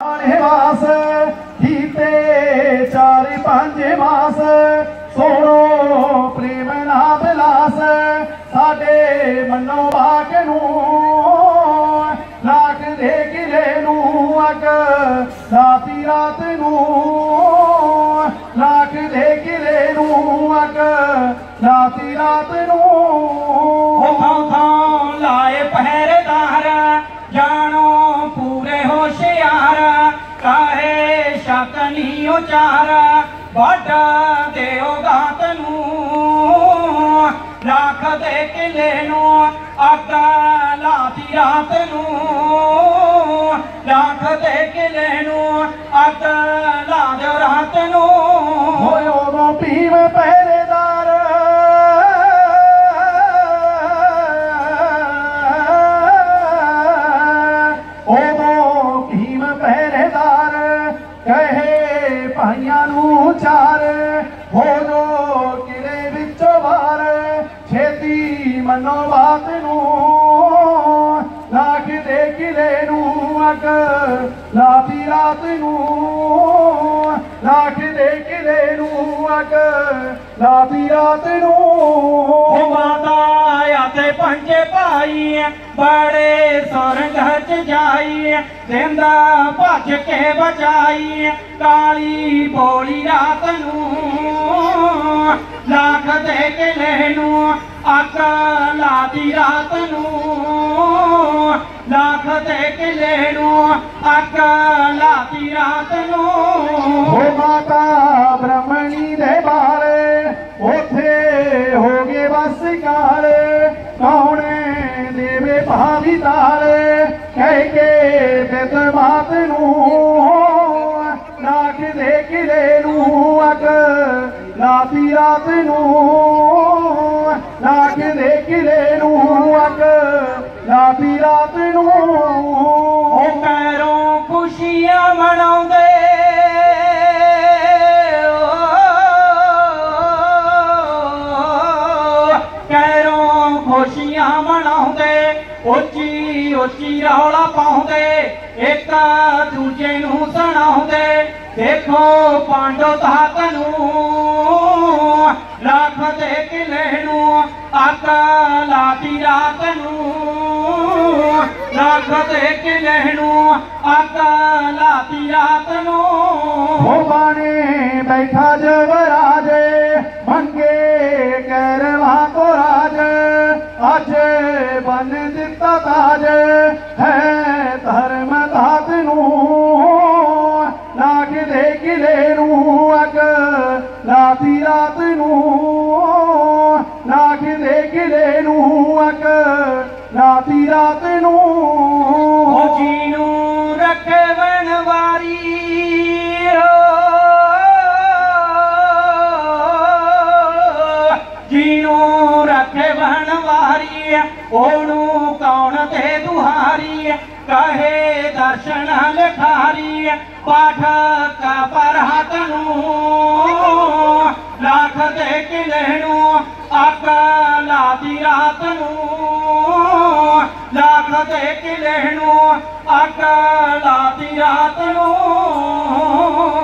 वास हीते चार पांच मास सोनो प्रेम ना बिलास साडे मनो बाग नूं लाख दे किले नूं अग राती रात नूं लाख दे किले नूं अग राती रात नूं थां थां लाए पहरेदार जानो पूरे होशियार काहे शक नहीं उचार बाटा देओ गात नूं लाख दे किले नूं अग लाती रात नूं लाख दे किले नूं अग ला दो रात नूं होयो नो भीम पहरेदार कहे भाइयां नूं चार हो जो किले विचों बाहर छेती मनो बात नूं लाख दे किले नूं अग लाती रात नूं लाख दे किले नूं अग लाती रात नूं माता आते पंजे पाई बड़े सुरंग च जाई जिंदा भज के बचाई काली बोली रात नूं लाख दे किले नूं अग लाती रात नूं लाख दे किले नूं अग लाती रात नूं माता ब्रह्मणी दे बारे ओथे हो गए बस काले कौने देवे भावी तारे कह के बेद बात नूं लाख दे किले नूं अग लाती रात नूं लाख दे किले नूं अग लाती रात नूं पैरों खुशियां मनाउंदे खुशियां मनाउंदे उच्ची उच्ची रौला पाउंदे एक दूजे नूं सुणाउंदे देखो पांडो धात नूं लाख दे किले नूं अग लाती रात नूं लाख दे किले नूं अग लाती रात नूं हो बाणे बैठा जवराज मंगे कैरवा को राज अज बन दिता ताज है धर्म धात नूं लाख दे किले नूं अग लाती रात नूं लाख दे किले नूं अग लाती रात नूं जीनू रखे बनवारी जीनू रखे बनवारी ओनू कौन दे दुहारी कहे दर्शन लिखारी पाठ का परहत नूं लाख दे किले नूं अग लाती रात नूं लाख दे किले नूं अग लाती रात नूं